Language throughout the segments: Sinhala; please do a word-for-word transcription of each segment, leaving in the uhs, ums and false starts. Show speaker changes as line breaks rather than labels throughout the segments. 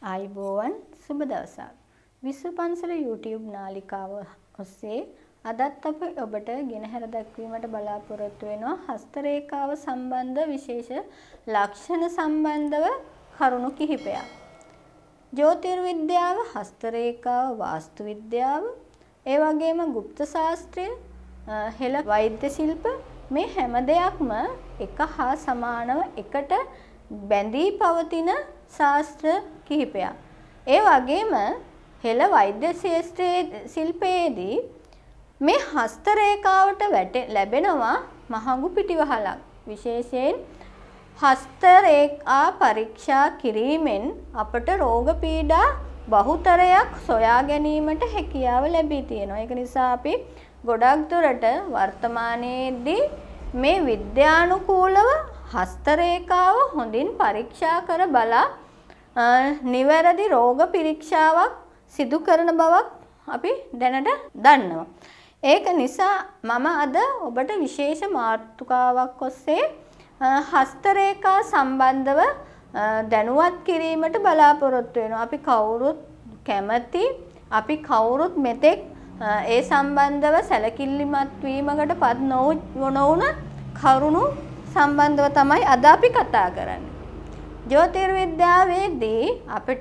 ආයුබෝවන් සුබ දවසක්. විශ්ව පන්සල YouTube නාලිකාව ඔස්සේ අදත් අප ඔබට ගෙනහැර දක්වීමට බලාපොරොත්තු වෙනවා හස්ත රේඛාව සම්බන්ධ විශේෂ ලක්ෂණ සම්බන්ධව කරුණු කිහිපයක්. ජ්‍යොතිර්විද්‍යාව, හස්ත රේඛාව, වාස්තු විද්‍යාව, ඒ වගේම গুপ্ত ශාස්ත්‍රය, හෙළ වෛද්‍ය ශිල්ප මේ හැම දෙයක්ම එක හා සමානව එකට බැඳී පවතින ශාස්ත්‍ර කිහිපයක්. ඒ වගේම හෙළ වෛද්‍ය ශාස්ත්‍රයේ ශිල්පයේදී මේ හස්ත රේඛාවට ලැබෙනවා මහඟු පිටිවහලක්. විශේෂයෙන් හස්ත රේඛා පරීක්ෂා කිරීමෙන් අපට රෝග පීඩා බහුතරයක් සොයා ගැනීමට හැකියාව ලැබී තියෙනවා. ඒක නිසා අපි ගොඩක් දුරට වර්තමානයේදී මේ විද්‍යානුකූලව හස්ත රේඛාව හොඳින් පරීක්ෂා කර බලා නිවැරදි රෝග පරීක්ෂාවක් සිදු කරන බවක් අපි දැනට දන්නවා. ඒක නිසා මම අද ඔබට විශේෂ මාතෘකාවක් ඔස්සේ හස්ත රේඛා සම්බන්ධව දැනුවත් කිරීමට බලාපොරොත්තු වෙනවා. අපි කවුරුත් කැමති, අපි කවුරුත් මෙතෙක් ඒ සම්බන්ධව සැලකිලිමත් වීමකට පත් නොවුන කරුණු සම්බන්ධව තමයි අද අපි කතා කරන්නේ. ජ්‍යොතිර්විද්‍යාවේදී අපිට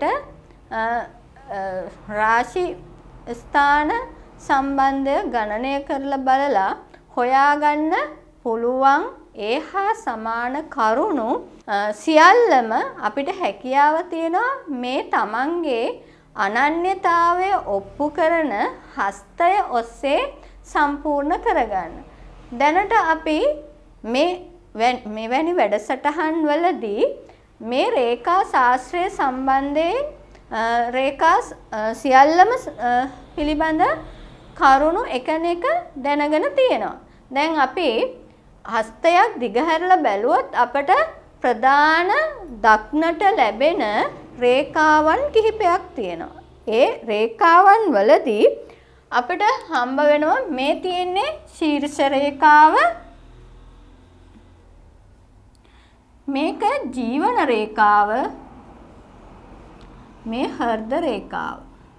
රාශි ස්ථාන සම්බන්ධය ගණනය කරලා බලලා හොයාගන්න පුළුවන් ඒ හා සමාන කරුණු සියල්ලම අපිට හැකියාව තියෙනවා මේ තමන්ගේ අනන්‍යතාවය ඔප්පු කරන හස්තය ඔස්සේ සම්පූර්ණ කරගන්න. දැනට අපි මේ මෙවැනි වැඩසටහන් වලදී මේ රේඛා ශාස්ත්‍රය සම්බන්ධයෙන් රේඛා සියල්ලම පිළිබඳ කරුණු එකිනෙක දැනගෙන තියෙනවා. දැන් අපි හස්තයක් දිගහැරලා බැලුවොත් අපට ප්‍රධාන දක්නට ලැබෙන රේඛාවන් කිහිපයක් තියෙනවා. ඒ රේඛාවන් වලදී අපිට හම්බ වෙනවා මේ තියෙන්නේ ශීර්ෂ රේඛාව, මේක ජීවන රේඛාව, මේ හෘද රේඛාව.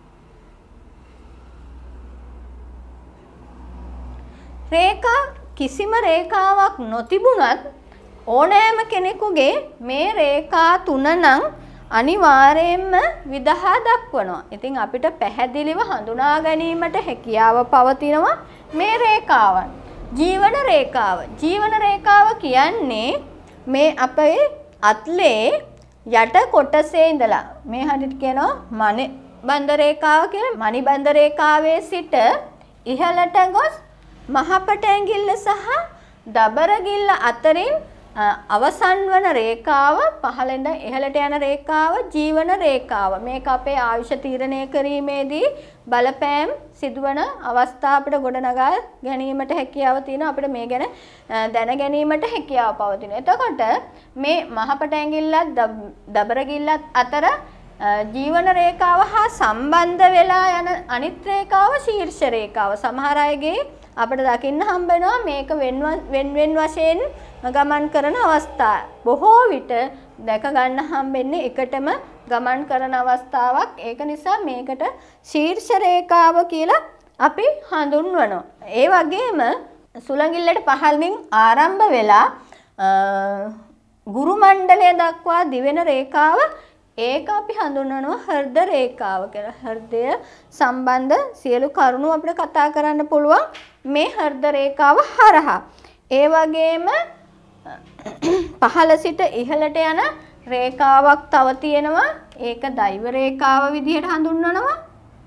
රේඛා කිසිම රේඛාවක් නොතිබුණත් ඕනෑම කෙනෙකුගේ මේ රේඛා තුන නම් අනිවාර්යයෙන්ම විදහා දක්වනවා. ඉතින් අපිට පැහැදිලිව හඳුනා ගැනීමට හැකියාව පවතිනවා මේ රේඛාවන්. ජීවන රේඛාව. ජීවන රේඛාව කියන්නේ මේ අපේ අත්ලේ යට කොටසේ ඉඳලා මේ හරියට කියනවා මණි බන්ධ රේඛාව කියලා. මණි බන්ධ රේඛාවේ සිට ඉහළට ගොස් මහපට ඇඟිල්ල සහ දබරගිල්ල අතරින් අවසන් වන රේඛාව, පහළෙන් ඉහළට යන රේඛාව ජීවන රේඛාව. මේක අපේ ආයුෂ තීරණය කිරීමේදී බලපෑම් සිදුවන අවස්ථා අපිට ගොඩනගා ගැනීමට හැකියාව තියෙනවා. අපිට මේ ගැන දැන ගැනීමට හැකියාව පවතිනවා. එතකොට මේ මහපට ඇඟිල්ලත් දබරගිල්ලත් අතර ජීවන රේඛාව හා සම්බන්ධ වෙලා යන අනිත් රේඛාව ශීර්ෂ රේඛාව. සමහර අයගේ අපිට දකින්න හම්බ වෙනවා මේක වෙන වෙන වශයෙන් ගමන් කරන අවස්ථා. බොහෝ විට දැක ගන්න හම්බෙන්නේ එකටම ගමන් කරන අවස්ථාවක්. ඒක නිසා මේකට ශීර්ෂ රේඛාව කියලා අපි හඳුන්වනවා. ඒ වගේම සුළඟිල්ලට පහළින් ආරම්භ වෙලා ගුරු මණ්ඩලය දක්වා දිවෙන රේඛාව, ඒක අපි හඳුන්වනවා හෘද රේඛාව කියලා. හෘදය සම්බන්ධ සියලු කරුණු අපිට කතා කරන්න පුළුවන් මේ හෘද රේඛාව හරහා. ඒ වගේම පහළ සිට ඉහළට යන රේඛාවක් තව තියෙනවා. ඒක දෛව රේඛාව විදිහට හඳුන්වනවා.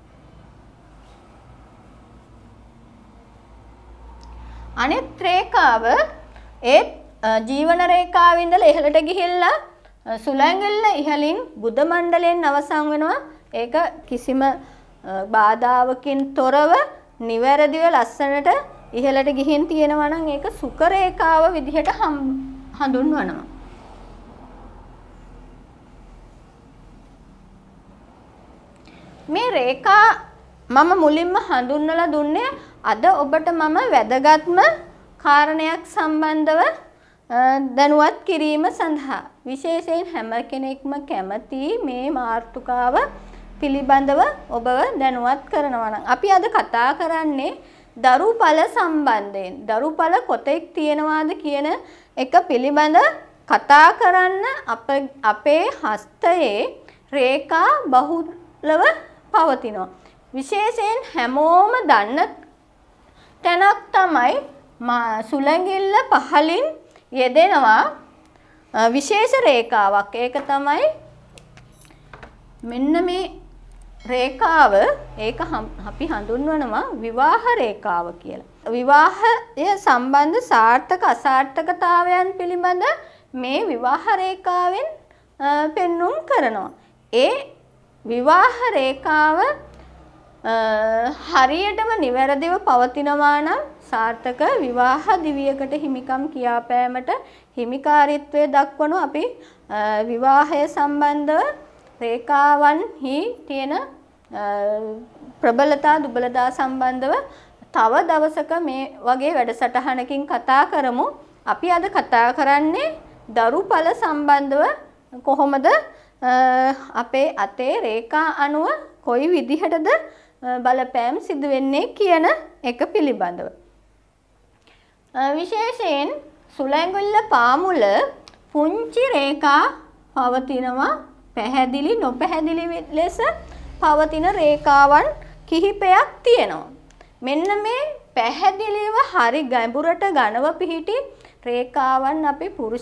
අනිත් රේඛාව ඒ ජීවන රේඛාවේ ඉඳලා ඉහළට ගිහිල්ලා සුළඟිල්ල ඉහළින් බුද මණ්ඩලයෙන් අවසන් වෙනවා. ඒක කිසිම බාධාවකින් තොරව නිවැරදිව ලස්සනට ඉහළට ගිහින් තියෙනවා නම් ඒක සුඛ රේඛාව විදිහට හඳුන්වනවා. මේ රේඛා මම මුලින්ම හඳුන්වලා දුන්නේ අද ඔබට මම වැදගත්ම කාරණයක් සම්බන්ධව දැනුවත් කිරීම සඳහා විශේෂයෙන් හැම කෙනෙක්ම කැමති මේ මාතෘකාව පිළිබඳව ඔබව දැනුවත් කරනවා නම් අපි අද කතා කරන්නේ දරුඵල සම්බන්ධයෙන් දරුඵල කොතෙක් තියෙනවාද කියන එක පිළිබඳ කතා කරන්න අප අපේ හස්තයේ රේඛා බහුලව පවතිනවා. විශේෂයෙන් හැමෝම දන්න තැනක් තමයි සුළඟිල්ල පහලින් යෙදෙනවා විශේෂ රේඛාවක්. ඒක තමයි මෙන්න මේ රේඛාව. ඒක අපි හඳුන්වනවා විවාහ රේඛාව කියලා. විවාහය සම්බන්ධ සාර්ථක අසාර්ථකතාවයන් පිළිබඳ මේ විවාහ රේඛාවෙන් පෙන්눔 කරනවා. ඒ විවාහ රේඛාව හරියටම නිවැරදිව පවතිනවා නම් සාර්ථක විවාහ දිවියකට හිමිකම් කියාපෑමට හිමිකාරීත්වය දක්වන අපි විවාහය සම්බන්ධව රේඛාවන්හි තියෙන ප්‍රබලතා දුබලතා සම්බන්ධව තව දවසක මේ වගේ වැඩසටහනකින් කතා කරමු. අපි අද කතා කරන්නේ දරුඵල සම්බන්ධව කොහොමද අපේ අතේ රේඛා අණුව කොයි විදිහටද බලපෑම් සිදු වෙන්නේ කියන එක පිළිබඳව. විශේෂයෙන් සුළඟිල්ල පාමුල පුංචි රේඛා පවතිනවා. පැහැදිලි නොපැහැදිලි ලෙස පවතින රේඛාවන් කිහිපයක් තියෙනවා. මෙන්න මේ පැහැදිලිව හරි ගැඹුරට ඝනව පිහිටි රේඛාවන් අපි පුරුෂ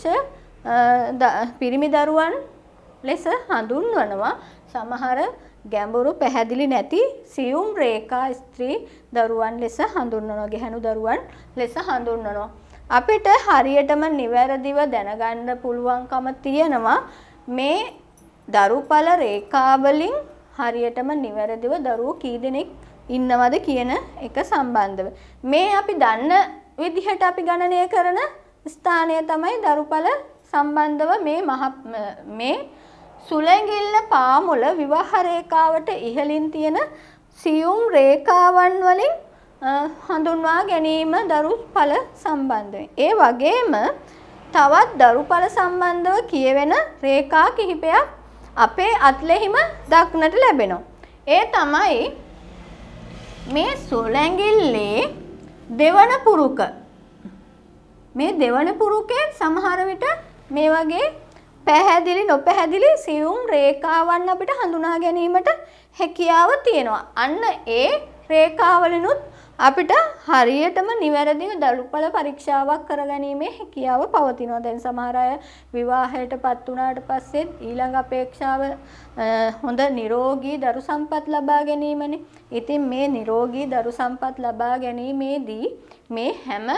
පිරිමි දරුවන් ලෙස හඳුන්වනවා. සමහර ගැඹුරු පැහැදිලි නැති සියුම් රේඛා ස්ත්‍රී දරුවන් ලෙස හඳුන්වනවා. ගැහැණු දරුවන් ලෙස හඳුන්වනවා. අපිට හරියටම නිවැරදිව දැනගන්න පුළුවන්කම තියෙනවා මේ දරුඵල රේඛාවලින් හරියටම නිවැරදිව දරුවෝ කී දෙනෙක් ඉන්නවද කියන එක සම්බන්ධව. මේ අපි දන්න විදිහට අපි ගණනය කරන ස්ථානය තමයි දරුඵල සම්බන්ධව මේ මහ මේ සුළඟිල්ල පාමුල විවාහ රේඛාවට ඉහළින් තියෙන සියුම් රේඛාවන් වලින් හඳුන්වා ගැනීම දරුඵල සම්බන්ධයෙන්. ඒ වගේම තවත් දරුඵල සම්බන්ධව කියවෙන රේඛා කිහිපයක් අපේ අත්ලෙහිම දක්නට ලැබෙනවා. ඒ තමයි මේ සුළඟිල්ලේ දෙවන පුරුක. මේ දෙවන පුරුකේ සමහර විට මේ වගේ පැහැදිලි නොපැහැදිලි සියුම් රේඛාවන් අපිට හඳුනා ගැනීමට හැකියාව තියෙනවා. අන්න ඒ රේඛාවලිනුත් අපිට හරියටම නිවැරදිව දරුඵල පරීක්ෂාවක් කරගැනීමේ හැකියාව පවතිනවා. දැන් සමහර අය විවාහයටපත් වුණාට පස්සෙත් ඊළඟ අපේක්ෂාව හොඳ නිරෝගී දරු සම්පත් ලබා ගැනීමනේ. ඉතින් මේ නිරෝගී දරු සම්පත් ලබා ගැනීමේදී මේ හැම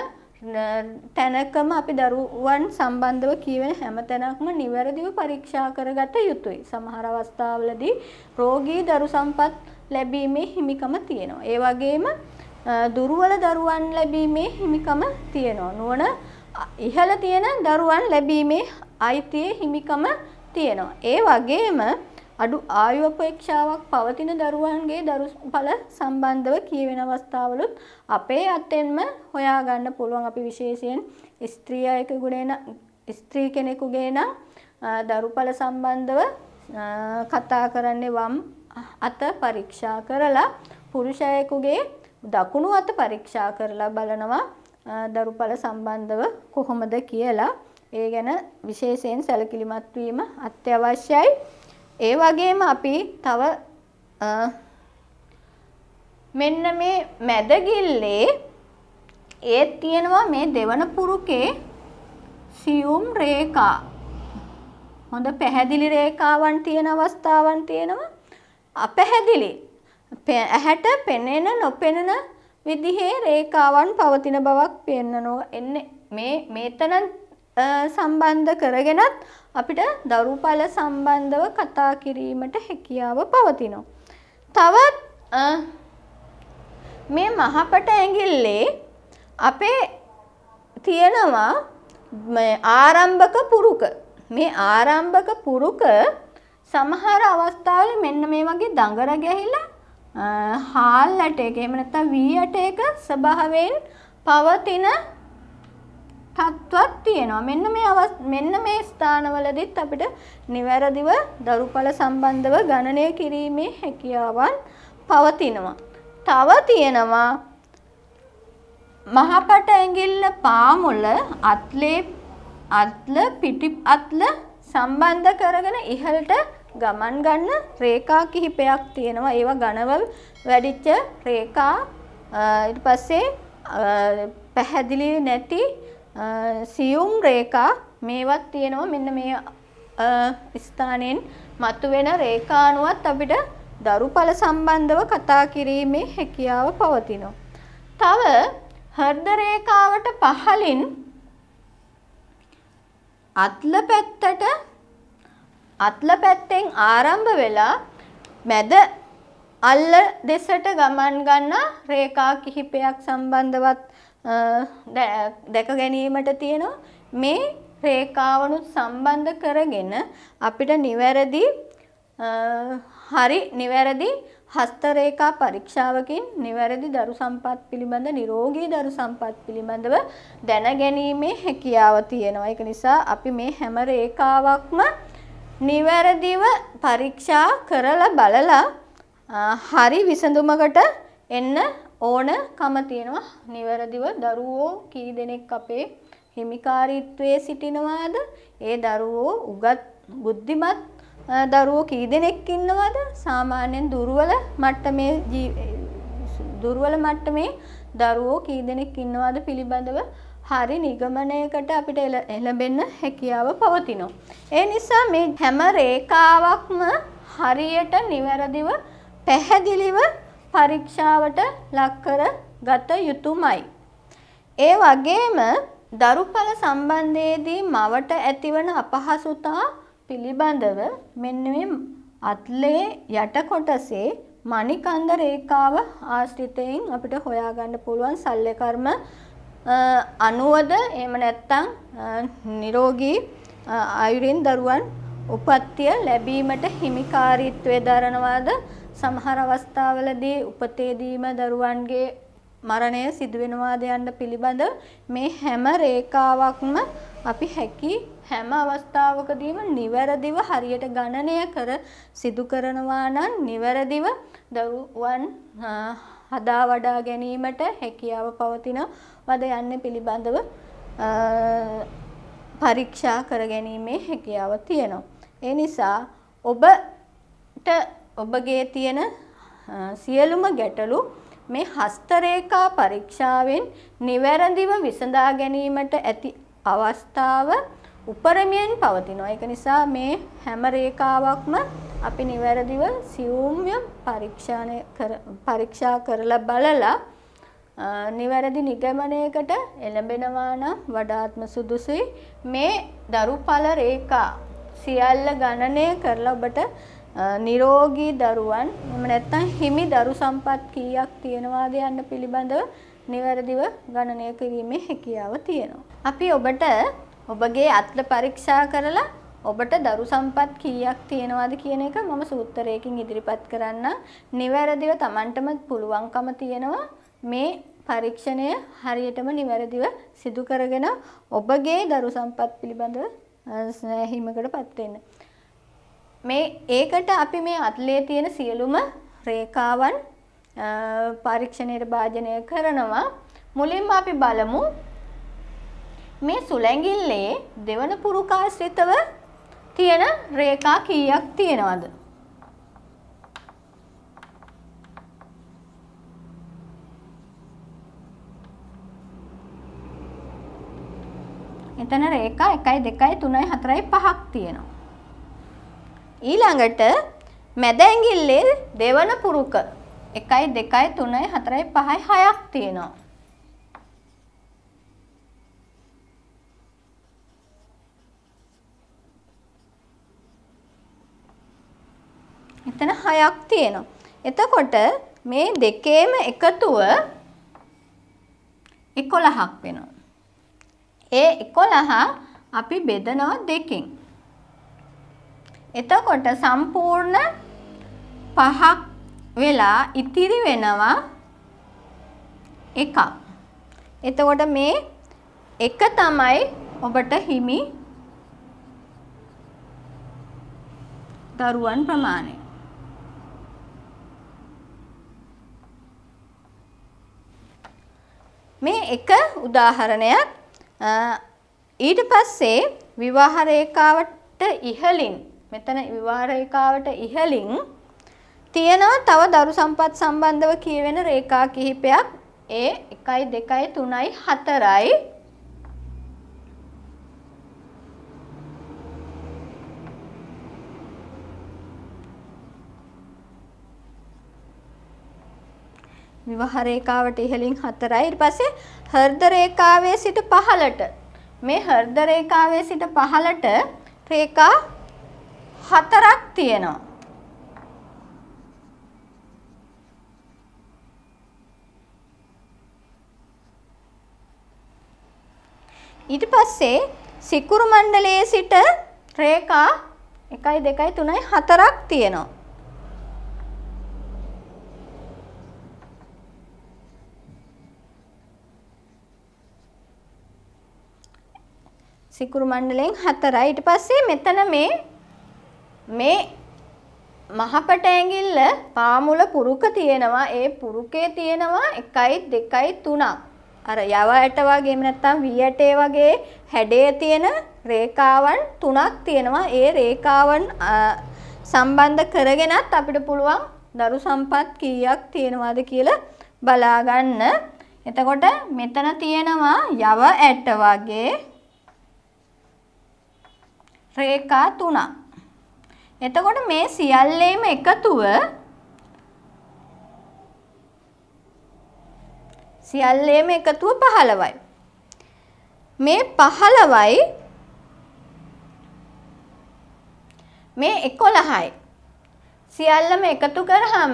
තැනකම අපි දරුවන් සම්බන්ධව කියවෙන හැම තැනක්ම නිවැරදිව පරීක්ෂා කරගත යුතුයි. සමහර අවස්ථාවලදී රෝගී දරු සම්පත් ලැබීමේ හිමිකම තියෙනවා. ඒ වගේම දුර්වල දරුවන් ලැබීමේ හිමිකම තියෙනවා. නුවණ ඉහළ තියෙන දරුවන් ලැබීමේ අයිතියේ හිමිකම තියෙනවා. ඒ වගේම අඩු ආයු අපේක්ෂාවක් පවතින දරුවන්ගේ දරුඵල සම්බන්ධව කියවෙන අවස්ථාවලුත් අපේ අතෙන්ම හොයාගන්න පුළුවන්. අපි විශේෂයෙන් ස්ත්‍රියකගේ නම් ස්ත්‍රී කෙනෙකුගේ නම් දරුඵල සම්බන්ධව කතා කරන්නේ වම් අත පරීක්ෂා කරලා පුරුෂයෙකුගේ දකුණු අත පරීක්ෂා කරලා බලනවා දරුඵල සම්බන්ධව කොහොමද කියලා. ඒ ගැන විශේෂයෙන් සැලකිලිමත් වීම අත්‍යවශ්‍යයි. ඒ වගේම අපි තව මෙන්න මේ මැදගිල්ලේ ඒ තියෙනවා මේ දෙවන පුරුකේ සියුම් රේඛා. හොඳ පැහැදිලි රේඛාවන් තියෙන අවස්ථාවන් තියෙනවා. අපැහැදිලි ඇහැට පෙනෙන නොපෙනෙන විදිහේ රේඛාවන් පවතින බවක් පෙන්වනවා. එන්නේ මේ මේතන සම්බන්ධ කරගෙනත් අපිට දරුඵල සම්බන්ධව කතා කිරීමට හැකියාව පවතිනවා. තවත් මේ මහපට ඇඟිල්ලේ අපේ තියෙනවා ආරම්භක පුරුක. මේ ආරම්භක පුරුක සමහර අවස්ථාවල මෙන්න මේ වගේ දඟර ගැහිලා හාල් ඇටයක එහෙම නැත්නම් වී ඇටයක ස්වභාවයෙන් පවතින තත්ත්වයක් තියෙනවා. මෙන්න මේ මෙන්න මේ ස්ථානවලදීත් අපිට නිවැරදිව දරුඵල සම්බන්ධව ගණනය කිරීමේ හැකියාවන් පවතිනවා. තව තියෙනවා මහපට ඇඟිල්ල පාමුල අත්ලේ අත්ල පිටි අත්ල සම්බන්ධ කරගෙන ඉහළට ගමන් ගන්න රේඛා කිහිපයක් තියෙනවා. ඒවා ඝනව වැඩිච්ච රේඛා ඊට පස්සේ පැහැදිලි නැති සියුම් රේඛා මේවත් තියෙනවා. මෙන්න මේ ස්ථානයෙන් මතුවෙන රේඛානුවත් අපිට දරුඵල සම්බන්ධව කතා කිරීමේ හැකියාව පවතිනවා. තව හෘද රේඛාවට පහළින් අත්ල පැත්තට අත්ල පැත්තෙන් ආරම්භ වෙලා මැද අල්ල දෙසට ගමන් ගන්න රේඛා කිහිපයක් සම්බන්ධවත් දැක ගැනීමට තියෙනවා. මේ රේඛාවනුත් සම්බන්ධ කරගෙන අපිට නිවැරදි හරි නිවැරදි හස්ත රේඛා පරීක්ෂාවකින් නිවැරදි දරු සම්පත් පිළිබඳ නිරෝගී දරු සම්පත් පිළිබඳව දැන ගැනීමේ හැකියාව තියෙනවා. ඒක නිසා අපි මේ හැම රේඛාවක්ම නිවැරදිව පරීක්ෂා කරලා බලලා හරි විසඳුමකට එන්න ඕනකම තියෙනවා. නිවැරදිව දරුවෝ කී දෙනෙක් අපේ හිමිකාරීත්වයේ සිටිනවාද? ඒ දරුවෝ උගත් බුද්ධිමත් දරුවෝ කී දෙනෙක් ඉන්නවද? සාමාන්‍යයෙන් දුර්වල මට්ටමේ දුර්වල මට්ටමේ දරුවෝ කී දෙනෙක් ඉන්නවද පිළිබඳව හරි නිගමනයකට අපිට එළඹෙන්න හැකියාව පවතිනවා. ඒ නිසා මේ හැම රේඛාවක්ම හරියට නිවැරදිව පැහැදිලිව පරීක්ෂාවට ලක් කර ගත යුතුමයි. ඒ වගේම දරුඵල සම්බන්ධයේදී මවට ඇතිවන අපහසුතා පිළිබඳව මෙන්න මේ අත්ලේ යට කොටසේ මණිකන්ද රේඛාව ආශ්‍රිතයෙන් අපිට හොයාගන්න පුළුවන් ශල්‍ය කර්ම අනුවද එහෙම නැත්නම් නිරෝගී ආයුරින් දරුවන් උපත්තිය ලැබීමට හිමිකාරීත්වය දරනවාද? සමහර අවස්ථාවලදී උපතේදීම දරුවන්ගේ මරණය සිදු වෙනවාද යන්න පිළිබඳ මේ හැම රේඛාවක්ම අපි හැකි හැම අවස්ථාවකදීම නිවැරදිව හරියට ගණනය කර සිදු කරනවා නම් නිවැරදිව දරුවන් හදා වඩා ගැනීමට හැකියාව පවතිනවද යන්න පිළිබඳව පරීක්ෂා කර ගැනීමේ හැකියාව තියෙනවා. ඒ නිසා ඔබට ඔබගේ තියෙන සියලුම ගැටලු මේ හස්ත රේඛා පරීක්ෂාවෙන් නිවැරදිව විසඳා ගැනීමට ඇති අවස්ථාව උපරිමයෙන් පවතිනවා. ඒක නිසා මේ හැම රේඛාවක්ම අපි නිවැරදිව සියුම්ව පරීක්ෂාණය කර පරීක්ෂා කරලා බලලා නිවැරදි නිගමනයකට එළඹෙනවා නම් වඩාත්ම සුදුසුයි. මේ දරුඵල රේඛා සියල්ල ගණනය කරලා ඔබට නිරෝගී දරුවන් එහෙම නැත්නම් හිමි දරු සම්පත් කීයක් තියෙනවාද යන්න පිළිබඳව නිවැරදිව ගණනය කිරීමේ හැකියාව තියෙනවා. අපි ඔබට ඔබගේ අත්ල පරීක්ෂා කරලා ඔබට දරු සම්පත් කීයක් තියෙනවද කියන එක මම සූත්‍රයකින් ඉදිරිපත් කරන්න. නිවැරදිව Tamanටම පුළුවන්කම තියෙනවා මේ පරීක්ෂණය හරියටම නිවැරදිව සිදු කරගෙන ඔබගේ දරු සම්පත් පිළිබඳව හිමකටපත් වෙන්න. මේ ඒකට අපි මේ අත්ලේ තියෙන සියලුම රේඛාවන් පරීක්ෂණයට භාජනය කරනවා. මුලින්ම අපි බලමු මේ සුලැඟිල්ලේ දෙවන පුරුකාශ්‍රිතව තියෙන රේඛා කීයක් තියෙනවද? එතන රේඛා එකයි දෙකයි තුනයි හතරයි පහක් තියෙනවා. ඊළඟට මැද ඇඟිල්ලේ දෙවන පුරුක එකයි දෙකයි තුනයි හතරයි පහයි හයක් තියෙනවා. එතන හයක් තියෙනවා. එතකොට මේ දෙකේම එකතුව එකොළහක් වෙනවා. ඒ එකොළහ අපි බෙදනවා දෙකෙන්. එතකොට සම්පූර්ණ පහක් වෙලා ඉතිරි වෙනවා එකක්. එතකොට මේ එක තමයි ඔබට හිමි දරුවන් ප්‍රමාණය. මේ එක උදාහරණයක්. ඊට පස්සේ විවාහ රේඛාවට ඉහළින් මෙතන විවාහ රේඛාවට ඉහළින් තියෙනවා තව දරු සම්පත් සම්බන්ධව කියවෙන රේඛා කිහිපයක්. ඒ එකයි දෙකයි තුනයි හතරයි. විවාහ රේඛාවට ඉහළින් හතරයි. ඊට පස්සේ හෘද රේඛාවේ සිට පහළට මේ හෘද රේඛාවේ සිට පහළට රේඛා හතරක් තියෙනවා. ඊට පස්සේ සිකුරු මණ්ඩලයේ සිට රේඛා එකයි දෙකයි තුනයි හතරක් තියෙනවා. සිකුරු මණ්ඩලයෙන් හතරයි. ඊට පස්සේ මෙතන මේ මේ මහපට ඇඟිල්ල පාමුල පුරුක තියෙනවා. ඒ පුරුකේ තියෙනවා එකයි දෙකයි තුනක්. අර යව ඇට වගේ එහෙම නැත්නම් වී ඇටේ වගේ හැඩයේ තියෙන රේඛාවන් තුනක් තියෙනවා. ඒ රේඛාවන් සම්බන්ධ කරගෙනත් අපිට පුළුවන් දරු සම්පත් කීයක් තියෙනවද කියලා බලා ගන්න. එතකොට මෙතන තියෙනවා යව ඇට වගේ රේඛා තුනක්. එතකොට මේ සියල්ලේම එකතුව සියල්ලේම එකතුව පහළොවයි. මේ පහළොවයි මේ එකොළහයි. සියල්ලම එකතු කරාම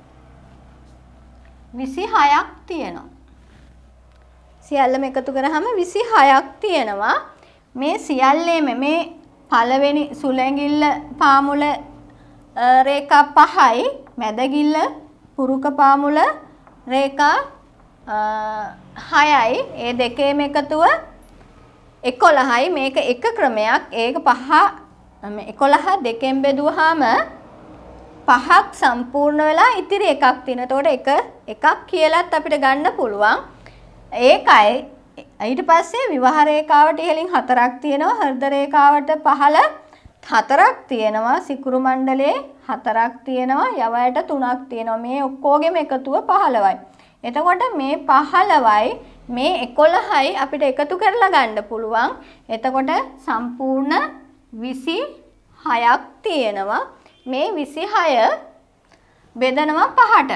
විසිහයක් තියෙනවා. සියල්ලම එකතු කරාම විසිහයක් තියෙනවා. මේ සියල්ලේම මේ පළවෙනි සුළඟිල්ල පාමුල රේඛා පහයි, මැදගිල්ල පුරුක පාමුල රේඛා හයයි. ඒ දෙකේම එකතුව එකොළහයි. මේක එක ක්‍රමයක්. ඒක පහ එකොළහ දෙකෙන් බෙදුවාම පහක් සම්පූර්ණ වෙලා ඉතිරි එකක් තියෙනවා. එතකොට එක එකක් කියලාත් අපිට ගන්න පුළුවන්. ඒකයි ඊට පස්සේ විවාහ රේඛාවට ඉහළින් හතරක් තියෙනවා. හෘද රේඛාවට පහළ හතරක් තියෙනවා. සිකුරු මණ්ඩලයේ හතරක් තියෙනවා. යව ඇට තුනක් තියෙනවා. මේ ඔක්කොගෙම එකතුව පහළොවයි. එතකොට මේ පහළොවයි මේ එකොළහයි අපිට එකතු කරලා ගන්න පුළුවන්. එතකොට සම්පූර්ණ විසිහයක් තියෙනවා. මේ විසිහය බෙදනවා පහට.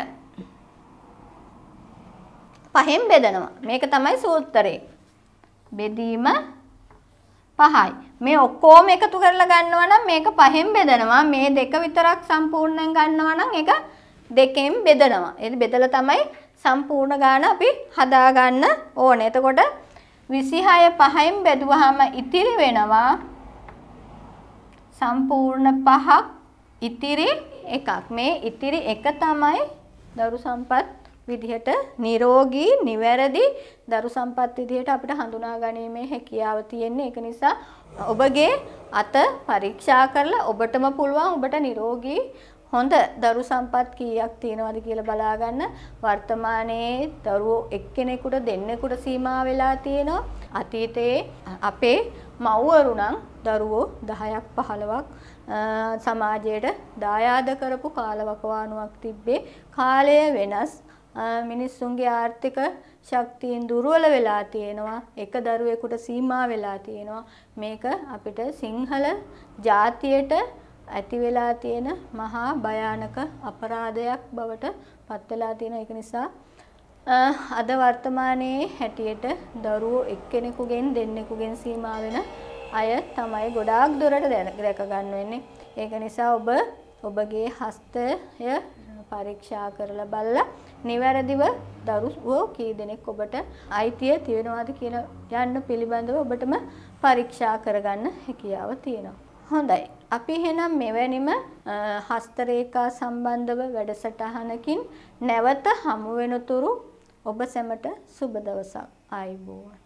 පහෙන් බෙදනවා. මේක තමයි සූත්‍රය. බෙදීම පහයි. මේ ඔක්කොම එකතු කරලා ගන්නවා නම් මේක පහෙන් බෙදනවා. මේ දෙක විතරක් සම්පූර්ණයෙන් ගන්නවා නම් ඒක දෙකෙන් බෙදනවා. ඒක බෙදලා තමයි සම්පූර්ණ ගාන අපි හදා ගන්න ඕනේ. එතකොට විසිහය පහෙන් බෙදුවාම ඉතිරි වෙනවා සම්පූර්ණ පහක් ඉතිරි එකක්. මේ ඉතිරි එක තමයි දරු සම්පත් විදිහට නිරෝගී නිවැරදි දරු සම්පත් විදිහට අපිට හඳුනා ගැනීමේ හැකියාව තියෙන්නේ. ඒක නිසා ඔබගේ අත පරීක්ෂා කරලා ඔබටම පුළුවන් ඔබට නිරෝගී හොඳ දරු සම්පත් කීයක් තියෙනවද කියලා බලා ගන්න. වර්තමානයේ දරුවෝ එක්කෙනෙකුට දෙන්නෙකුට සීමා වෙලා තියෙනවා. අතීතයේ අපේ මව්වරු නම් දරුවෝ දහයක් පහළොවක් සමාජයට දායාද කරපු කාලවකවානුවක් තිබ්බේ. කාලය වෙනස්. මිනිස්සුන්ගේ ආර්ථික ශක්තියින් දුර්වල වෙලා තියෙනවා. එක දරුවෙකුට සීමා වෙලා තියෙනවා. මේක අපිට සිංහල ජාතියට ඇති වෙලා තියෙන මහා භයානක අපරාධයක් බවට පත් වෙලා තියෙනවා. ඒක නිසා අද වර්තමානයේ හැටියට දරුවෝ එක්කෙනෙකුගෙන් දෙන්නෙකුගෙන් සීමා වෙන අය තමයි ගොඩාක් දුරට දැක ගන්න වෙන්නේ. ඒක නිසා ඔබ ඔබගේ හස්තය පරීක්ෂා කරලා බලලා නිවැරදිව දරුවෝ කී දෙනෙක් ඔබට අයිතිය තියෙනවද කියන යන්න පිළිබඳව ඔබටම පරීක්ෂා කරගන්න හැකියාව තියෙනවා. හොඳයි. අපි එහෙනම් මෙවැනිම හස්ත රේඛා සම්බන්ධව වැඩසටහනකින් නැවත හමු වෙනතුරු ඔබ සැමට සුබ දවසක්. ආයුබෝවන්.